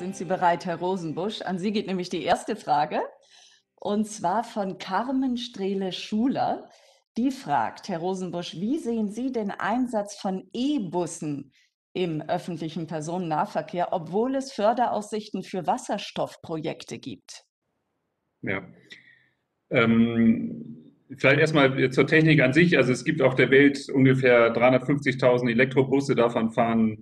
Sind Sie bereit, Herr Rosenbusch? An Sie geht nämlich die erste Frage, und zwar von Carmen Strehle-Schuler. Die fragt, Herr Rosenbusch, wie sehen Sie den Einsatz von E-Bussen im öffentlichen Personennahverkehr, obwohl es Förderaussichten für Wasserstoffprojekte gibt? Ja. Vielleicht erstmal zur Technik an sich. Also es gibt auf der Welt ungefähr 350.000 Elektrobusse, davon fahren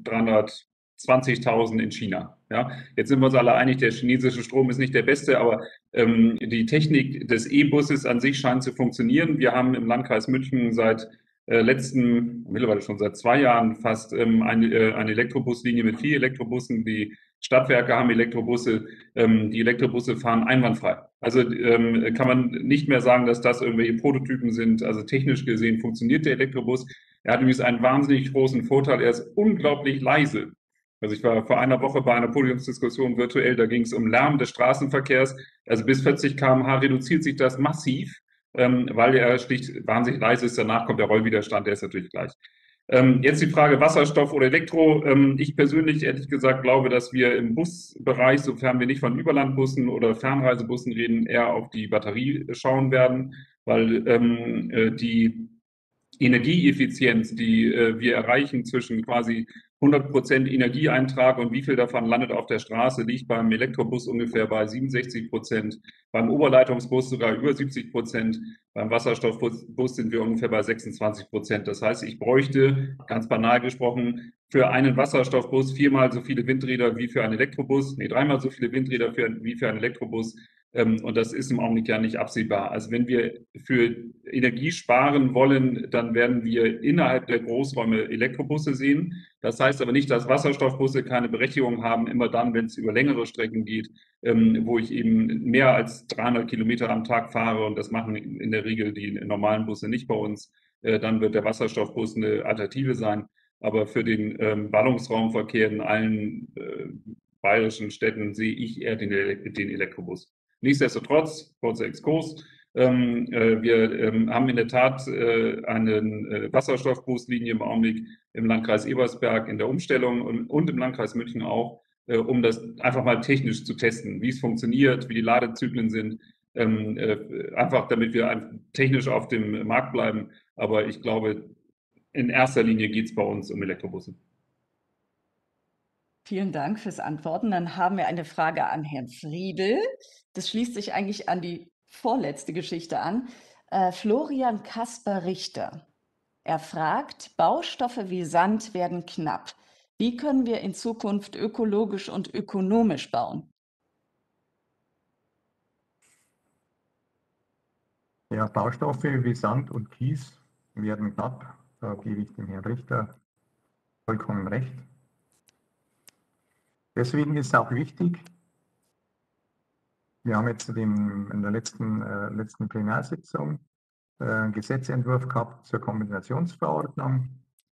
320.000 in China. Ja, jetzt sind wir uns alle einig, der chinesische Strom ist nicht der beste, aber die Technik des E-Busses an sich scheint zu funktionieren. Wir haben im Landkreis München mittlerweile schon seit 2 Jahren fast eine Elektrobuslinie mit 4 Elektrobussen. Die Stadtwerke haben Elektrobusse. Die Elektrobusse fahren einwandfrei. Also kann man nicht mehr sagen, dass das irgendwelche Prototypen sind. Also technisch gesehen funktioniert der Elektrobus. Er hat übrigens einen wahnsinnig großen Vorteil. Er ist unglaublich leise. Also ich war vor einer Woche bei einer Podiumsdiskussion virtuell, da ging es um Lärm des Straßenverkehrs. Also bis 40 km/h reduziert sich das massiv, weil er schlicht wahnsinnig leise ist. Danach kommt der Rollwiderstand, der ist natürlich gleich. Jetzt die Frage Wasserstoff oder Elektro. Ich persönlich, ehrlich gesagt, glaube, dass wir im Busbereich, sofern wir nicht von Überlandbussen oder Fernreisebussen reden, eher auf die Batterie schauen werden, weil die Energieeffizienz, die wir erreichen zwischen quasi 100% Energieeintrag und wie viel davon landet auf der Straße, liegt beim Elektrobus ungefähr bei 67%, beim Oberleitungsbus sogar über 70%, beim Wasserstoffbus sind wir ungefähr bei 26%. Das heißt, ich bräuchte, ganz banal gesprochen, für einen Wasserstoffbus 4-mal so viele Windräder wie für einen Elektrobus, nee, 3-mal so viele Windräder wie für einen Elektrobus. Und das ist im Augenblick ja nicht absehbar. Also wenn wir für Energie sparen wollen, dann werden wir innerhalb der Großräume Elektrobusse sehen. Das heißt aber nicht, dass Wasserstoffbusse keine Berechtigung haben, immer dann, wenn es über längere Strecken geht, wo ich eben mehr als 300 Kilometer am Tag fahre, und das machen in der Regel die normalen Busse nicht bei uns, dann wird der Wasserstoffbus eine Alternative sein. Aber für den Ballungsraumverkehr in allen bayerischen Städten sehe ich eher den Elektrobus. Nichtsdestotrotz, kurzer Exkurs, wir haben in der Tat eine Wasserstoffbuslinie im Augenblick im Landkreis Ebersberg in der Umstellung und im Landkreis München auch, um das einfach mal technisch zu testen, wie es funktioniert, wie die Ladezyklen sind, einfach damit wir technisch auf dem Markt bleiben. Aber ich glaube, in erster Linie geht es bei uns um Elektrobusse. Vielen Dank fürs Antworten. Dann haben wir eine Frage an Herrn Friedel. Das schließt sich eigentlich an die vorletzte Geschichte an. Florian Kasper-Richter. Er fragt, Baustoffe wie Sand werden knapp. Wie können wir in Zukunft ökologisch und ökonomisch bauen? Ja, Baustoffe wie Sand und Kies werden knapp. Da gebe ich dem Herrn Richter vollkommen recht. Deswegen ist es auch wichtig, wir haben jetzt in der letzten Plenarsitzung einen Gesetzentwurf gehabt zur Kombinationsverordnung.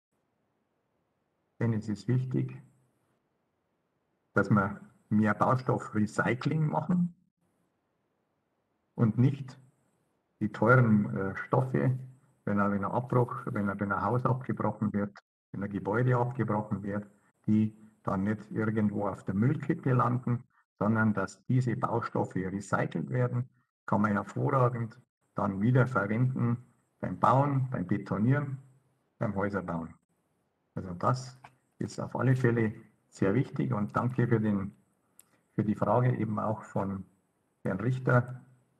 Denn es ist wichtig, dass wir mehr Baustoffrecycling machen und nicht die teuren Stoffe, wenn ein Haus abgebrochen wird, wenn ein Gebäude abgebrochen wird, die dann nicht irgendwo auf der Müllkippe landen, sondern dass diese Baustoffe recycelt werden, kann man hervorragend dann wieder verwenden beim Bauen, beim Betonieren, beim Häuserbauen. Also das ist auf alle Fälle sehr wichtig, und danke für die Frage eben auch von Herrn Richter,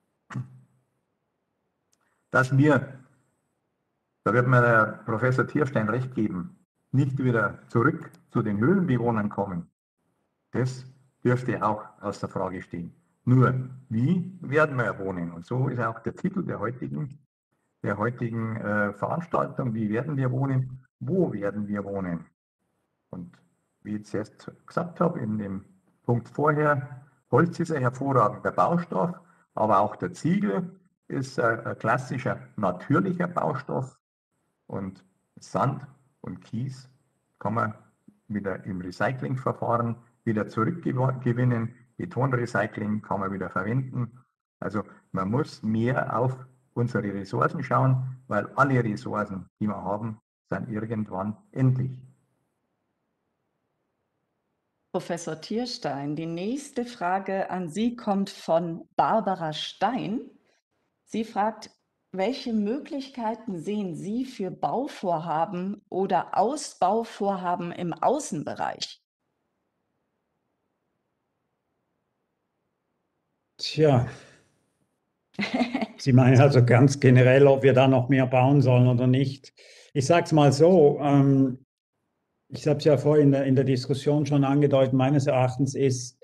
dass wir, da wird mir der Professor Tierstein recht geben, nicht wieder zurück zu den Höhlenbewohnern kommen. Das dürfte auch außer Frage stehen. Nur, wie werden wir wohnen? Und so ist auch der Titel der heutigen Veranstaltung. Wie werden wir wohnen? Wo werden wir wohnen? Und wie ich zuerst gesagt habe, in dem Punkt vorher, Holz ist ein hervorragender Baustoff, aber auch der Ziegel ist ein klassischer natürlicher Baustoff, und Sand und Kies kann man wieder im Recyclingverfahren wieder zurückgewinnen. Betonrecycling kann man wieder verwenden. Also man muss mehr auf unsere Ressourcen schauen, weil alle Ressourcen, die wir haben, sind irgendwann endlich. Professor Tierstein. Die nächste Frage an Sie kommt von Barbara Stein. Sie fragt, welche Möglichkeiten sehen Sie für Bauvorhaben oder Ausbauvorhaben im Außenbereich? Tja, Sie meinen also ganz generell, ob wir da noch mehr bauen sollen oder nicht. Ich sage es mal so, ich habe es ja vorhin in der Diskussion schon angedeutet, meines Erachtens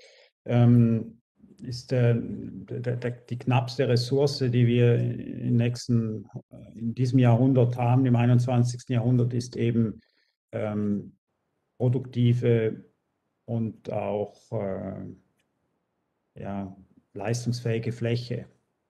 ist die knappste Ressource, die wir in diesem Jahrhundert haben, im 21. Jahrhundert, ist eben produktive und auch ja, leistungsfähige Fläche.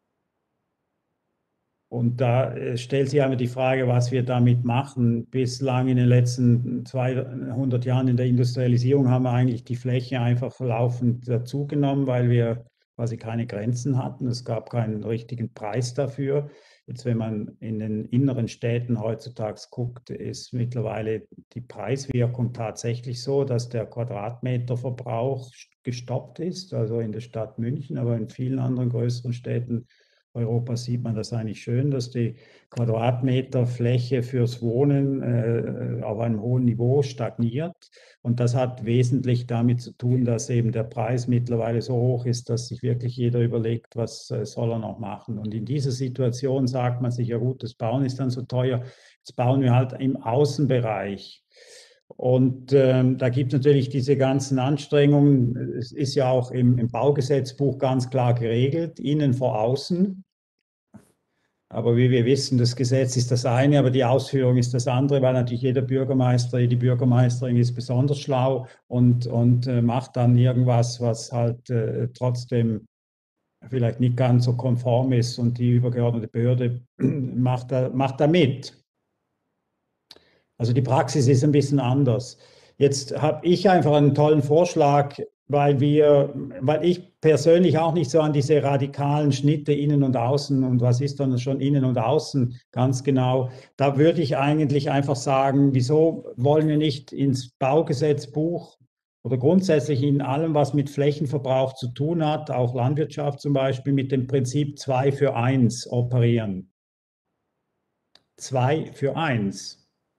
Und da stellt sich einmal die Frage, was wir damit machen. Bislang in den letzten 200 Jahren in der Industrialisierung haben wir eigentlich die Fläche einfach laufend dazugenommen, weil wir quasi keine Grenzen hatten. Es gab keinen richtigen Preis dafür. Jetzt, wenn man in den inneren Städten heutzutage guckt, ist mittlerweile die Preiswirkung tatsächlich so, dass der Quadratmeterverbrauch gestoppt ist, also in der Stadt München, aber in vielen anderen größeren Städten Europas sieht man das eigentlich schön, dass die Quadratmeter Fläche fürs Wohnen auf einem hohen Niveau stagniert. Und das hat wesentlich damit zu tun, dass eben der Preis mittlerweile so hoch ist, dass sich wirklich jeder überlegt, was soll er noch machen. Und in dieser Situation sagt man sich, ja gut, das Bauen ist dann so teuer, jetzt bauen wir halt im Außenbereich. Und da gibt es natürlich diese ganzen Anstrengungen. Es ist ja auch im Baugesetzbuch ganz klar geregelt, innen vor außen. Aber wie wir wissen, das Gesetz ist das eine, aber die Ausführung ist das andere, weil natürlich jeder Bürgermeister, jede Bürgermeisterin ist besonders schlau und macht dann irgendwas, was halt trotzdem vielleicht nicht ganz so konform ist, und die übergeordnete Behörde macht da mit. Also die Praxis ist ein bisschen anders. Jetzt habe ich einfach einen tollen Vorschlag, weil ich persönlich auch nicht so an diese radikalen Schnitte innen und außen und was ist dann schon innen und außen ganz genau. Da würde ich eigentlich einfach sagen, wieso wollen wir nicht ins Baugesetzbuch oder grundsätzlich in allem, was mit Flächenverbrauch zu tun hat, auch Landwirtschaft zum Beispiel, mit dem Prinzip 2 für 1 operieren. 2 für 1.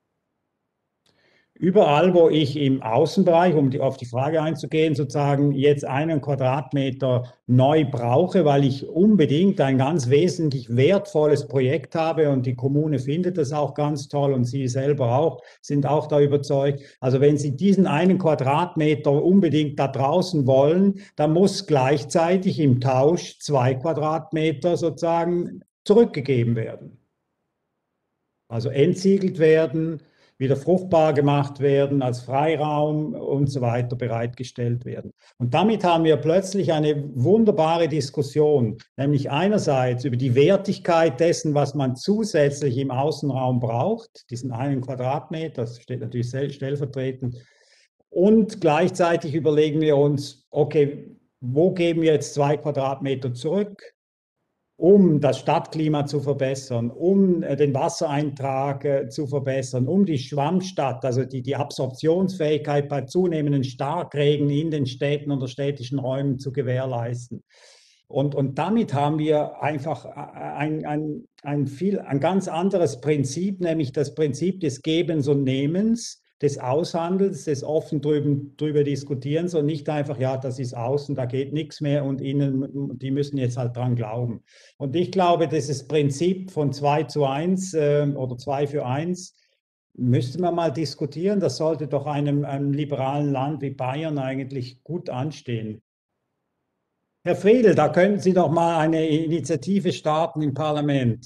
Überall, wo ich im Außenbereich, um auf die Frage einzugehen, sozusagen jetzt 1 Quadratmeter neu brauche, weil ich unbedingt ein ganz wesentlich wertvolles Projekt habe und die Kommune findet das auch ganz toll und Sie selber auch, sind auch da überzeugt. Also wenn Sie diesen 1 Quadratmeter unbedingt da draußen wollen, dann muss gleichzeitig im Tausch 2 Quadratmeter sozusagen zurückgegeben werden. Also entsiegelt werden, wieder fruchtbar gemacht werden, als Freiraum und so weiter bereitgestellt werden. Und damit haben wir plötzlich eine wunderbare Diskussion, nämlich einerseits über die Wertigkeit dessen, was man zusätzlich im Außenraum braucht, diesen 1 Quadratmeter, das steht natürlich stellvertretend, und gleichzeitig überlegen wir uns, okay, wo geben wir jetzt 2 Quadratmeter zurück, um das Stadtklima zu verbessern, um den Wassereintrag zu verbessern, um die Schwammstadt, also die Absorptionsfähigkeit bei zunehmenden Starkregen in den Städten oder städtischen Räumen zu gewährleisten. Und damit haben wir einfach ein ganz anderes Prinzip, nämlich das Prinzip des Gebens und Nehmens, des Aushandels, des offen drüber Diskutierens und nicht einfach, ja, das ist außen, da geht nichts mehr und innen, die müssen jetzt halt dran glauben. Und ich glaube, dieses Prinzip von 2 zu 1 oder 2 für 1 müsste man mal diskutieren. Das sollte doch einem liberalen Land wie Bayern eigentlich gut anstehen. Herr Friedl, da könnten Sie doch mal eine Initiative starten im Parlament.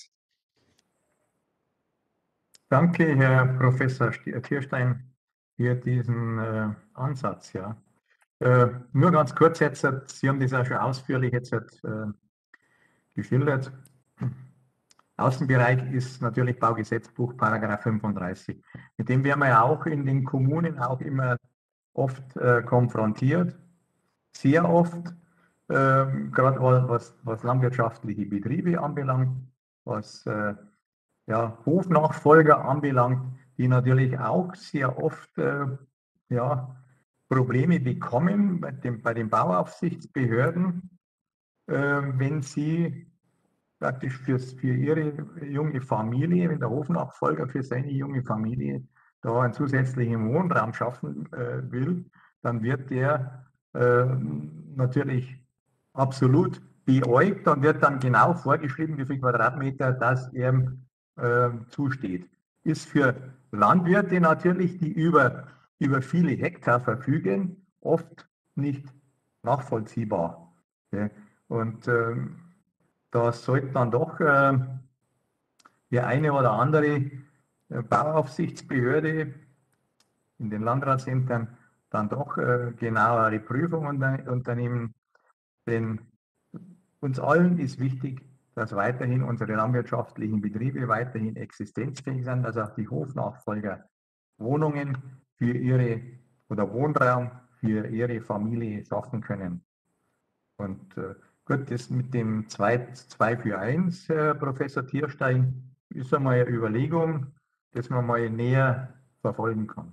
Danke, Herr Professor Tierstein, für diesen Ansatz. Ja. Nur ganz kurz jetzt, Sie haben das auch schon ausführlich jetzt geschildert. Außenbereich ist natürlich Baugesetzbuch, Paragraph 35. Mit dem werden wir ja auch in den Kommunen auch immer oft konfrontiert. Sehr oft, gerade was landwirtschaftliche Betriebe anbelangt, was ja, Hofnachfolger anbelangt, die natürlich auch sehr oft ja, Probleme bekommen bei den Bauaufsichtsbehörden, wenn sie praktisch für ihre junge Familie, wenn der Hofnachfolger für seine junge Familie da einen zusätzlichen Wohnraum schaffen will, dann wird der natürlich absolut beäugt und wird dann genau vorgeschrieben, wie viel Quadratmeter das ihm zusteht. Ist für Landwirte natürlich, die über viele Hektar verfügen, oft nicht nachvollziehbar. Und da sollte dann doch die eine oder andere Bauaufsichtsbehörde in den Landratsämtern dann doch genauere Prüfungen unternehmen. Denn uns allen ist wichtig, dass weiterhin unsere landwirtschaftlichen Betriebe weiterhin existenzfähig sind, dass auch die Hofnachfolger Wohnungen für ihre oder Wohnraum für ihre Familie schaffen können. Und gut, das mit dem 2 für 1, Herr Professor Tierstein, ist einmal eine Überlegung, dass man mal näher verfolgen kann.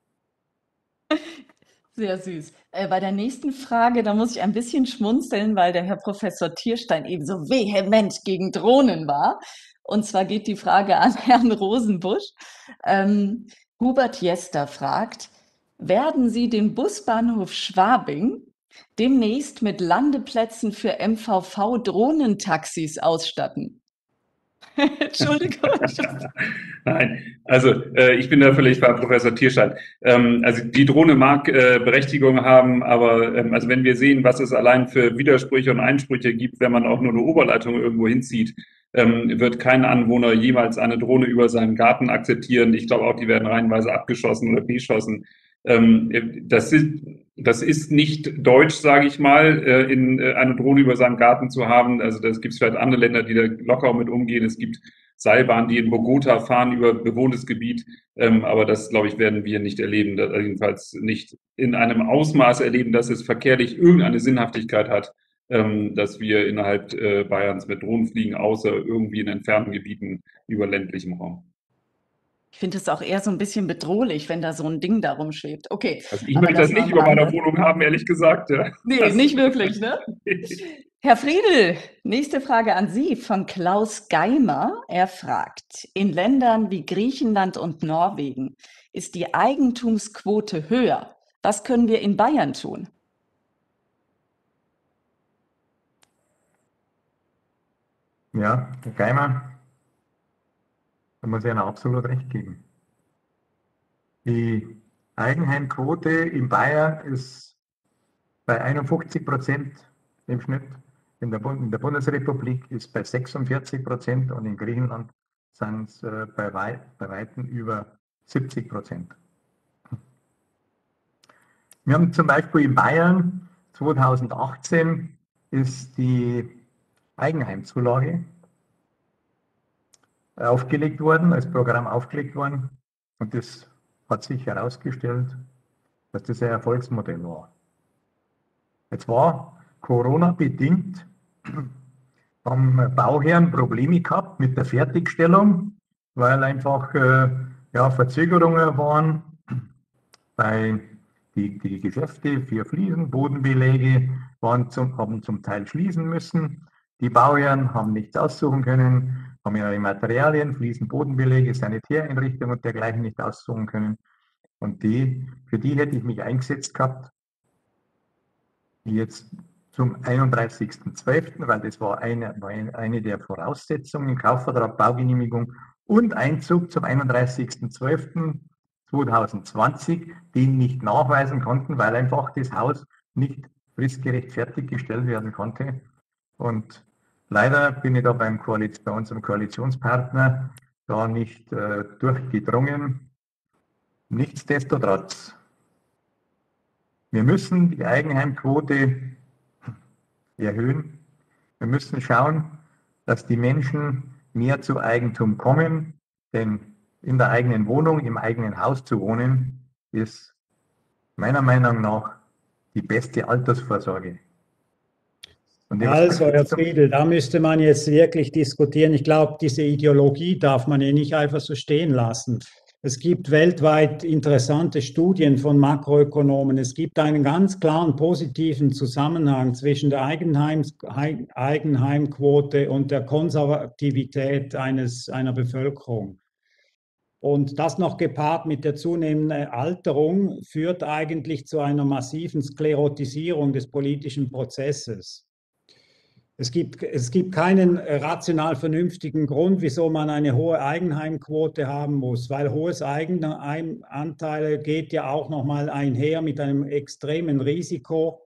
Sehr süß. Bei der nächsten Frage, da muss ich ein bisschen schmunzeln, weil der Herr Professor Tierstein eben so vehement gegen Drohnen war. Und zwar geht die Frage an Herrn Rosenbusch. Hubert Jester fragt, werden Sie den Busbahnhof Schwabing demnächst mit Landeplätzen für MVV-Drohnentaxis ausstatten? Entschuldigung. Nein, also ich bin da völlig bei Professor Tierstein. Also die Drohne mag Berechtigung haben, aber also wenn wir sehen, was es allein für Widersprüche und Einsprüche gibt, wenn man auch nur eine Oberleitung irgendwo hinzieht, wird kein Anwohner jemals eine Drohne über seinen Garten akzeptieren. Ich glaube auch, die werden reihenweise abgeschossen oder beschossen. Das ist nicht deutsch, sage ich mal, eine Drohne über seinem Garten zu haben. Also das gibt es vielleicht andere Länder, die da locker mit umgehen. Es gibt Seilbahnen, die in Bogota fahren über bewohntes Gebiet. Aber das, glaube ich, werden wir nicht erleben. Jedenfalls nicht in einem Ausmaß erleben, dass es verkehrlich irgendeine Sinnhaftigkeit hat, dass wir innerhalb Bayerns mit Drohnen fliegen, außer irgendwie in entfernten Gebieten über ländlichem Raum. Ich finde es auch eher so ein bisschen bedrohlich, wenn da so ein Ding da rumschwebt. Okay. Also ich möchte das nicht über meiner Wohnung haben, ehrlich gesagt. Ja. Nee, nicht wirklich, ne? Herr Friedl, nächste Frage an Sie von Klaus Geimer. Er fragt, in Ländern wie Griechenland und Norwegen ist die Eigentumsquote höher. Was können wir in Bayern tun? Ja, Herr Geimer, da muss ich Ihnen absolut recht geben. Die Eigenheimquote in Bayern ist bei 51% im Schnitt. In der Bundesrepublik ist bei 46% und in Griechenland sind es bei Weitem über 70%. Wir haben zum Beispiel in Bayern 2018 ist die Eigenheimzulage aufgelegt worden, als Programm aufgelegt worden. Und das hat sich herausgestellt, dass das ein Erfolgsmodell war. Jetzt war Corona-bedingt, haben Bauherren Probleme gehabt mit der Fertigstellung, weil einfach Verzögerungen waren bei die Geschäfte für Fliesen, Bodenbeläge haben zum Teil schließen müssen. Die Bauherren haben nichts aussuchen können, haben ihre Materialien, Fliesen, Bodenbeläge, Sanitäreinrichtungen und dergleichen nicht aussuchen können. Und für die hätte ich mich eingesetzt gehabt, jetzt zum 31.12., weil das war eine der Voraussetzungen, Kaufvertrag, Baugenehmigung und Einzug zum 31.12.2020, den nicht nachweisen konnten, weil einfach das Haus nicht fristgerecht fertiggestellt werden konnte. Und leider bin ich da bei unserem Koalitionspartner da nicht durchgedrungen. Nichtsdestotrotz, wir müssen die Eigenheimquote erhöhen. Wir müssen schauen, dass die Menschen mehr zu Eigentum kommen, denn in der eigenen Wohnung, im eigenen Haus zu wohnen, ist meiner Meinung nach die beste Altersvorsorge. Also, Herr Friedl, da müsste man jetzt wirklich diskutieren. Ich glaube, diese Ideologie darf man nicht einfach so stehen lassen. Es gibt weltweit interessante Studien von Makroökonomen. Es gibt einen ganz klaren positiven Zusammenhang zwischen der Eigenheimquote und der Konservativität einer Bevölkerung. Und das noch gepaart mit der zunehmenden Alterung führt eigentlich zu einer massiven Sklerotisierung des politischen Prozesses. Es gibt keinen rational vernünftigen Grund, wieso man eine hohe Eigenheimquote haben muss, weil hohes Eigenheimanteile geht ja auch nochmal einher mit einem extremen Risiko.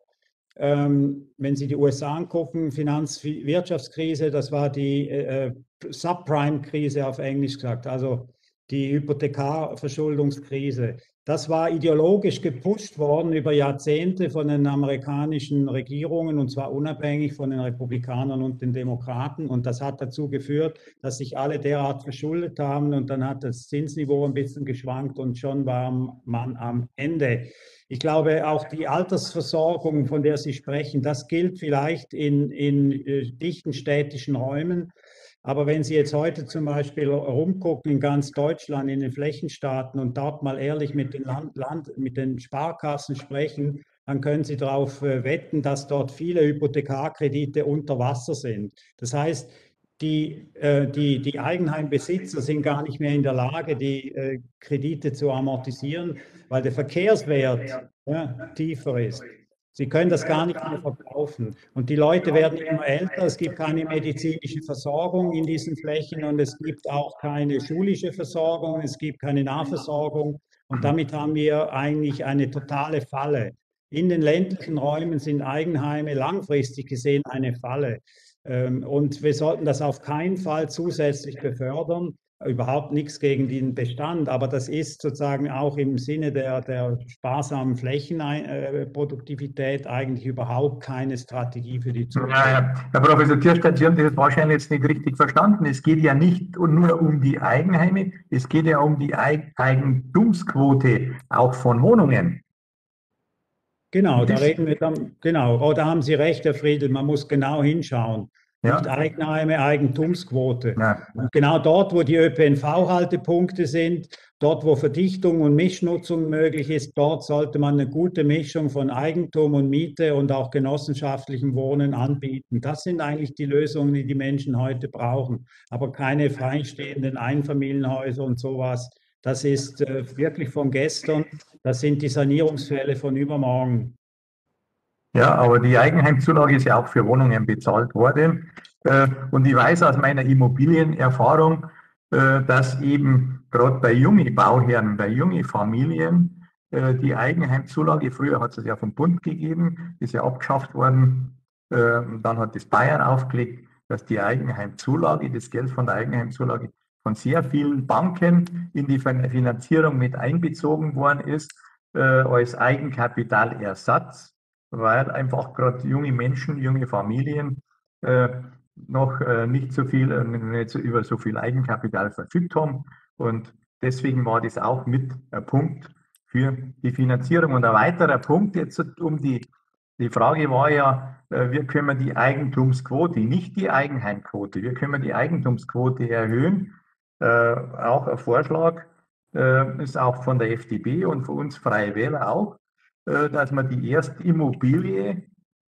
Wenn Sie die USA angucken, Wirtschaftskrise, das war die Subprime-Krise auf Englisch gesagt, also die Hypothekarverschuldungskrise. Das war ideologisch gepusht worden über Jahrzehnte von den amerikanischen Regierungen und zwar unabhängig von den Republikanern und den Demokraten. Und das hat dazu geführt, dass sich alle derart verschuldet haben und dann hat das Zinsniveau ein bisschen geschwankt und schon war man am Ende. Ich glaube, auch die Altersversorgung, von der Sie sprechen, das gilt vielleicht in dichten städtischen Räumen. Aber wenn Sie jetzt heute zum Beispiel rumgucken in ganz Deutschland, in den Flächenstaaten und dort mal ehrlich mit den Sparkassen sprechen, dann können Sie darauf wetten, dass dort viele Hypothekarkredite unter Wasser sind. Das heißt, die Eigenheimbesitzer sind gar nicht mehr in der Lage, die Kredite zu amortisieren, weil der Verkehrswert tiefer ist. Sie können das gar nicht mehr verkaufen. Und die Leute werden immer älter, es gibt keine medizinische Versorgung in diesen Flächen und es gibt auch keine schulische Versorgung, es gibt keine Nahversorgung. Und damit haben wir eigentlich eine totale Falle. In den ländlichen Räumen sind Eigenheime langfristig gesehen eine Falle. Und wir sollten das auf keinen Fall zusätzlich befördern. Überhaupt nichts gegen den Bestand, aber das ist sozusagen auch im Sinne der sparsamen Flächenproduktivität eigentlich überhaupt keine Strategie für die Zukunft. Ja, Herr Professor Kirstein, Sie haben das wahrscheinlich jetzt nicht richtig verstanden. Es geht ja nicht nur um die Eigenheime, es geht ja um die Eigentumsquote auch von Wohnungen. Genau, da reden wir dann, genau, da haben Sie recht, Herr Friedl, man muss genau hinschauen. Ja. Nicht Eigenheime, Eigentumsquote. Ja. Und genau dort, wo die ÖPNV-Haltepunkte sind, dort, wo Verdichtung und Mischnutzung möglich ist, dort sollte man eine gute Mischung von Eigentum und Miete und auch genossenschaftlichem Wohnen anbieten. Das sind eigentlich die Lösungen, die die Menschen heute brauchen, aber keine freistehenden Einfamilienhäuser und sowas. Das ist wirklich von gestern. Das sind die Sanierungsfälle von übermorgen. Ja, aber die Eigenheimzulage ist ja auch für Wohnungen bezahlt worden. Und ich weiß aus meiner Immobilienerfahrung, dass eben gerade bei jungen Bauherren, bei jungen Familien die Eigenheimzulage, früher hat es ja vom Bund gegeben, ist ja abgeschafft worden. Dann hat das Bayern aufgelegt, dass die Eigenheimzulage, das Geld von der Eigenheimzulage von sehr vielen Banken in die Finanzierung mit einbezogen worden ist, als Eigenkapitalersatz, weil einfach gerade junge Menschen, junge Familien noch nicht über so viel Eigenkapital verfügt haben. Und deswegen war das auch mit ein Punkt für die Finanzierung. Und ein weiterer Punkt jetzt die Frage war ja, wie können wir die Eigentumsquote, nicht die Eigenheimquote, wie können wir die Eigentumsquote erhöhen? Auch ein Vorschlag ist auch von der FDP und von uns Freie Wähler auch, dass man die Immobilie,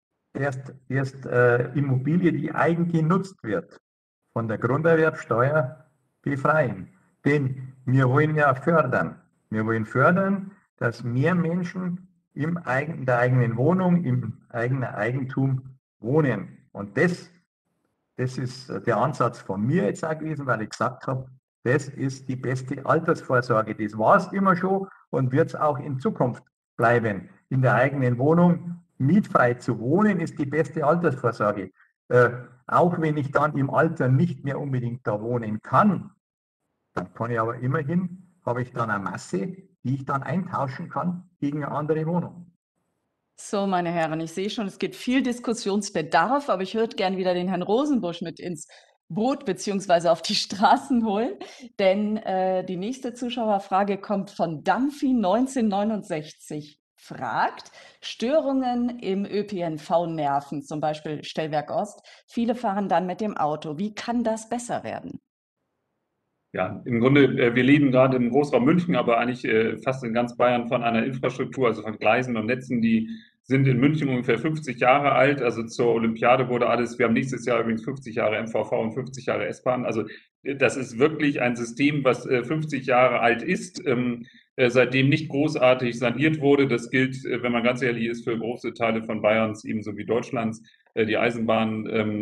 die eigengenutzt wird, von der Grunderwerbsteuer befreien. Denn wir wollen ja fördern. Wir wollen fördern, dass mehr Menschen in der eigenen Wohnung, im eigenen Eigentum wohnen. Und das ist der Ansatz von mir jetzt auch gewesen, weil ich gesagt habe, das ist die beste Altersvorsorge. Das war es immer schon und wird es auch in Zukunft bleiben. In der eigenen Wohnung mietfrei zu wohnen, ist die beste Altersvorsorge. Auch wenn ich dann im Alter nicht mehr unbedingt da wohnen kann, dann kann ich aber immerhin, habe ich dann eine Masse, die ich dann eintauschen kann gegen eine andere Wohnung. So, meine Herren, ich sehe schon, es gibt viel Diskussionsbedarf, aber ich würde gern wieder den Herrn Rosenbusch mit ins Boot beziehungsweise auf die Straßen holen, denn die nächste Zuschauerfrage kommt von Dampfi 1969. Fragt, Störungen im ÖPNV nerven, zum Beispiel Stellwerk Ost. Viele fahren dann mit dem Auto. Wie kann das besser werden? Ja, im Grunde, wir leben gerade im Großraum München, aber eigentlich fast in ganz Bayern von einer Infrastruktur, also von Gleisen und Netzen, die sind in München ungefähr 50 Jahre alt. Also zur Olympiade wurde alles, wir haben nächstes Jahr übrigens 50 Jahre MVV und 50 Jahre S-Bahn. Also das ist wirklich ein System, was 50 Jahre alt ist, seitdem nicht großartig saniert wurde. Das gilt, wenn man ganz ehrlich ist, für große Teile von Bayerns ebenso wie Deutschlands. Die Eisenbahn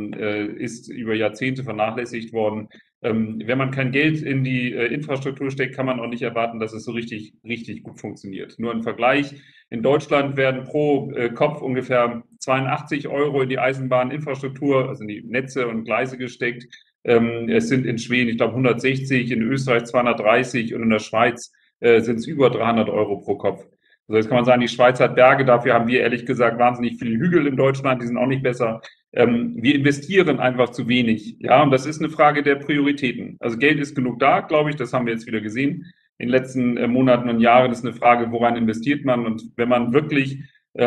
ist über Jahrzehnte vernachlässigt worden. Wenn man kein Geld in die Infrastruktur steckt, kann man auch nicht erwarten, dass es so richtig gut funktioniert. Nur im Vergleich, in Deutschland werden pro Kopf ungefähr 82 € in die Eisenbahninfrastruktur, also in die Netze und Gleise gesteckt. Es sind in Schweden, ich glaube, 160, in Österreich 230 und in der Schweiz sind es über 300 € pro Kopf. Also jetzt kann man sagen, die Schweiz hat Berge, dafür haben wir ehrlich gesagt wahnsinnig viele Hügel in Deutschland, die sind auch nicht besser. Wir investieren einfach zu wenig. Ja, und das ist eine Frage der Prioritäten. Also Geld ist genug da, glaube ich, das haben wir jetzt wieder gesehen in den letzten Monaten und Jahren. Das ist eine Frage, woran investiert man? Und wenn man wirklich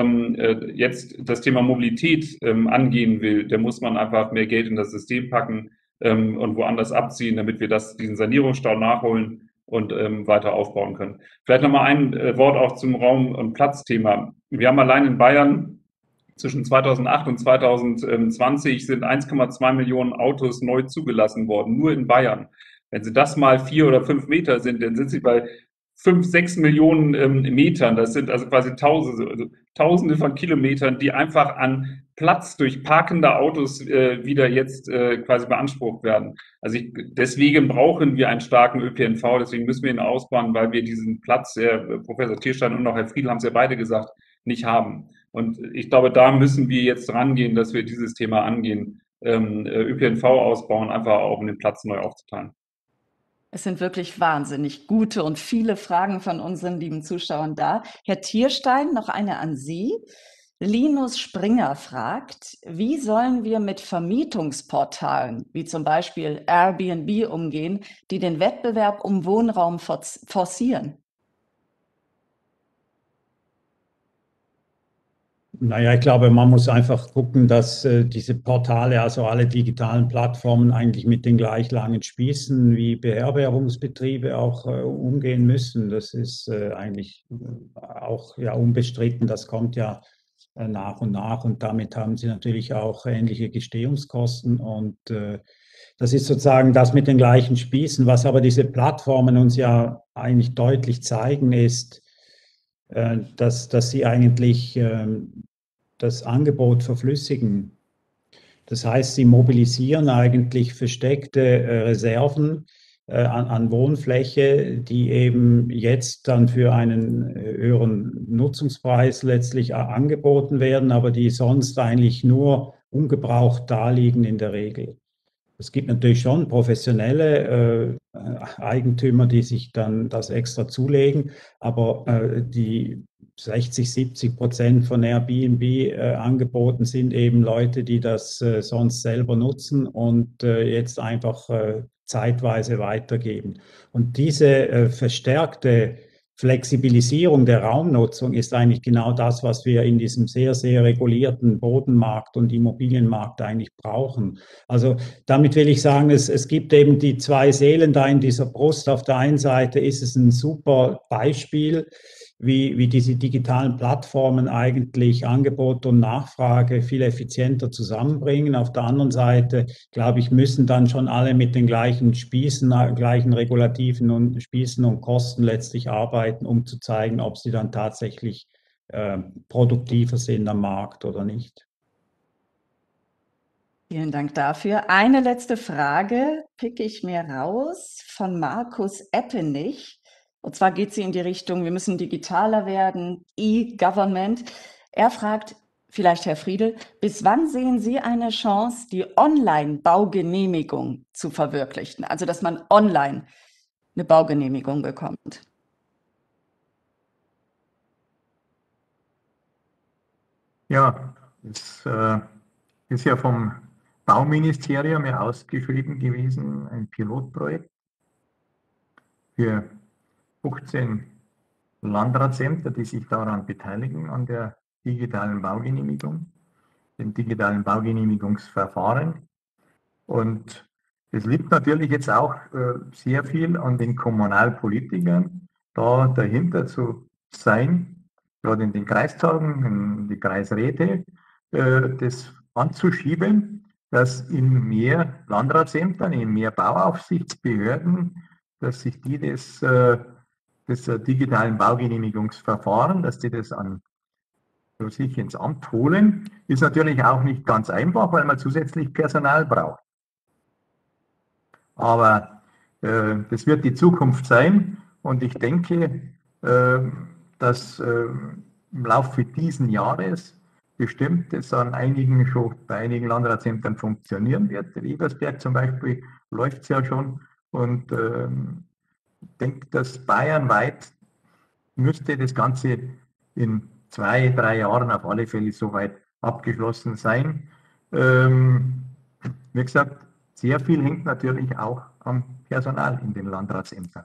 jetzt das Thema Mobilität angehen will, dann muss man einfach mehr Geld in das System packen und woanders abziehen, damit wir diesen Sanierungsstau nachholen und weiter aufbauen können. Vielleicht nochmal ein Wort auch zum Raum- und Platzthema. Wir haben allein in Bayern zwischen 2008 und 2020 sind 1,2 Millionen Autos neu zugelassen worden, nur in Bayern. Wenn Sie das mal 4 oder 5 Meter sind, dann sind Sie bei 5, 6 Millionen Metern. Das sind also quasi Tausende von Kilometern, die einfach an Platz durch parkende Autos wieder jetzt quasi beansprucht werden. Also deswegen brauchen wir einen starken ÖPNV, deswegen müssen wir ihn ausbauen, weil wir diesen Platz, Professor Tierstein und auch Herr Friedl haben es ja beide gesagt, nicht haben. Und ich glaube, da müssen wir jetzt rangehen, dass wir dieses Thema angehen, ÖPNV ausbauen, einfach auch um den Platz neu aufzuteilen. Es sind wirklich wahnsinnig gute und viele Fragen von unseren lieben Zuschauern da. Herr Tierstein, noch eine an Sie. Linus Springer fragt, wie sollen wir mit Vermietungsportalen, wie zum Beispiel Airbnb, umgehen, die den Wettbewerb um Wohnraum forcieren? Naja, ich glaube, man muss einfach gucken, dass diese Portale, also alle digitalen Plattformen eigentlich mit den gleich langen Spießen wie Beherbergungsbetriebe auch umgehen müssen. Das ist eigentlich auch ja unbestritten. Das kommt ja nach und nach und damit haben sie natürlich auch ähnliche Gestehungskosten und das ist sozusagen das mit den gleichen Spießen. Was aber diese Plattformen uns ja eigentlich deutlich zeigen, ist, dass sie eigentlich das Angebot verflüssigen. Das heißt, sie mobilisieren eigentlich versteckte Reserven an Wohnfläche, die eben jetzt dann für einen höheren Nutzungspreis letztlich angeboten werden, aber die sonst eigentlich nur ungebraucht daliegen in der Regel. Es gibt natürlich schon professionelle Eigentümer, die sich dann das extra zulegen, aber die 60-70% von Airbnb-Angeboten sind eben Leute, die das sonst selber nutzen und jetzt einfach zeitweise weitergeben. Und diese verstärkte Flexibilisierung der Raumnutzung ist eigentlich genau das, was wir in diesem sehr, sehr regulierten Bodenmarkt und Immobilienmarkt eigentlich brauchen. Also damit will ich sagen, es gibt eben die zwei Seelen da in dieser Brust. Auf der einen Seite ist es ein super Beispiel, wie diese digitalen Plattformen eigentlich Angebot und Nachfrage viel effizienter zusammenbringen. Auf der anderen Seite, glaube ich, müssen dann schon alle mit den gleichen Spießen, gleichen Regulativen und Spießen und Kosten letztlich arbeiten, um zu zeigen, ob sie dann tatsächlich produktiver sind am Markt oder nicht. Vielen Dank dafür. Eine letzte Frage picke ich mir raus von Markus Eppenich. Und zwar geht sie in die Richtung, wir müssen digitaler werden, E-Government. Er fragt, vielleicht Herr Friedl, bis wann sehen Sie eine Chance, die Online-Baugenehmigung zu verwirklichen? Also, dass man online eine Baugenehmigung bekommt. Ja, es ist ja vom Bauministerium ja ausgeschrieben gewesen, ein Pilotprojekt für 15 Landratsämter, die sich daran beteiligen, an der digitalen Baugenehmigung, dem digitalen Baugenehmigungsverfahren. Und Es liegt natürlich jetzt auch sehr viel an den Kommunalpolitikern, da dahinter zu sein, gerade in den Kreistagen, in die Kreisräte, das anzuschieben, dass in mehr Landratsämtern, in mehr Bauaufsichtsbehörden, dass sich die das digitalen Baugenehmigungsverfahren, dass die das für sich ins Amt holen, ist natürlich auch nicht ganz einfach, weil man zusätzlich Personal braucht. Aber das wird die Zukunft sein und ich denke, dass im Laufe dieses Jahres bestimmt es bei einigen Landratsämtern funktionieren wird. In Ebersberg zum Beispiel läuft es ja schon und ich denke, dass bayernweit müsste das Ganze in 2, 3 Jahren auf alle Fälle soweit abgeschlossen sein. Wie gesagt, sehr viel hängt natürlich auch am Personal in den Landratsämtern.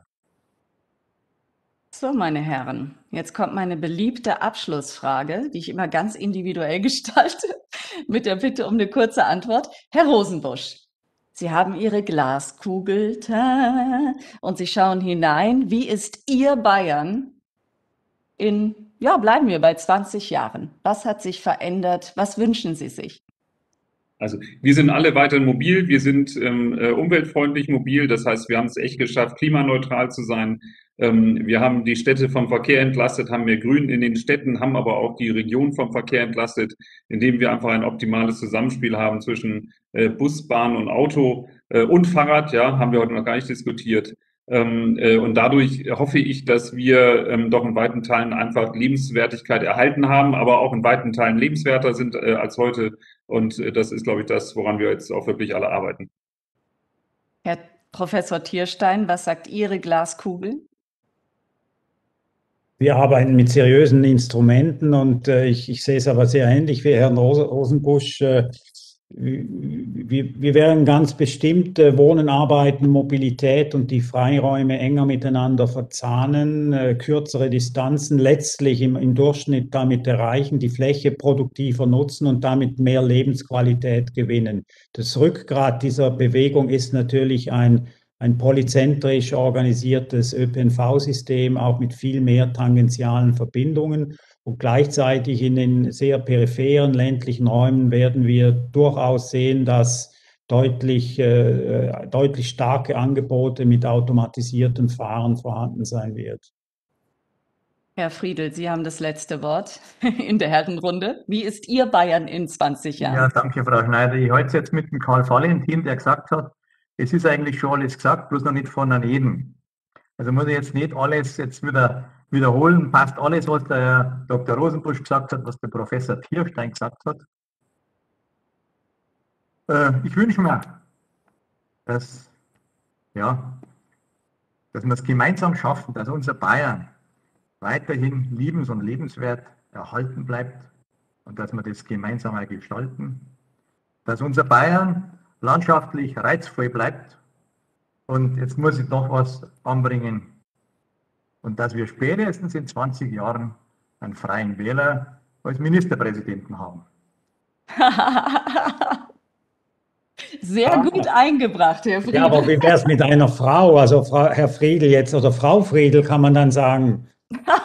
So, meine Herren, jetzt kommt meine beliebte Abschlussfrage, die ich immer ganz individuell gestalte, mit der Bitte um eine kurze Antwort. Herr Rosenbusch, Sie haben Ihre Glaskugel und Sie schauen hinein. Wie ist Ihr Bayern bleiben wir bei 20 Jahren? Was hat sich verändert? Was wünschen Sie sich? Also wir sind alle weiterhin mobil, wir sind umweltfreundlich mobil, das heißt, wir haben es echt geschafft, klimaneutral zu sein. Wir haben die Städte vom Verkehr entlastet, haben mehr Grün in den Städten, haben aber auch die Region vom Verkehr entlastet, indem wir einfach ein optimales Zusammenspiel haben zwischen Bus, Bahn und Auto und Fahrrad, ja, haben wir heute noch gar nicht diskutiert. Und dadurch hoffe ich, dass wir doch in weiten Teilen einfach Lebenswertigkeit erhalten haben, aber auch in weiten Teilen lebenswerter sind als heute. Und das ist, glaube ich, das, woran wir jetzt auch wirklich alle arbeiten. Herr Professor Tierstein, was sagt Ihre Glaskugel? Wir arbeiten mit seriösen Instrumenten und ich sehe es aber sehr ähnlich wie Herrn Rosenbusch. Wir werden ganz bestimmt Wohnen, Arbeiten, Mobilität und die Freiräume enger miteinander verzahnen, kürzere Distanzen letztlich im Durchschnitt damit erreichen, die Fläche produktiver nutzen und damit mehr Lebensqualität gewinnen. Das Rückgrat dieser Bewegung ist natürlich ein polyzentrisch organisiertes ÖPNV-System, auch mit viel mehr tangentialen Verbindungen. Und gleichzeitig in den sehr peripheren ländlichen Räumen werden wir durchaus sehen, dass deutlich starke Angebote mit automatisiertem Fahren vorhanden sein wird. Herr Friedl, Sie haben das letzte Wort in der Herrenrunde. Wie ist Ihr Bayern in 20 Jahren? Ja, danke, Frau Schneider. Ich halte es jetzt mit dem Karl Valentin, der gesagt hat, es ist eigentlich schon alles gesagt, bloß noch nicht von jedem. Also muss ich jetzt nicht alles jetzt wieder wiederholen, passt alles, was der Herr Dr. Rosenbusch gesagt hat, was der Professor Tierstein gesagt hat. Ich wünsche mir, dass wir es gemeinsam schaffen, dass unser Bayern weiterhin liebens- und lebenswert erhalten bleibt und dass wir das gemeinsam gestalten, dass unser Bayern landschaftlich reizvoll bleibt. Und jetzt muss ich noch was anbringen. Und dass wir spätestens in 20 Jahren einen freien Wähler als Ministerpräsidenten haben. Sehr gut eingebracht, Herr Friedl. Ja, aber wie wäre es mit einer Frau? Also Herr Friedl jetzt oder Frau Friedl kann man dann sagen.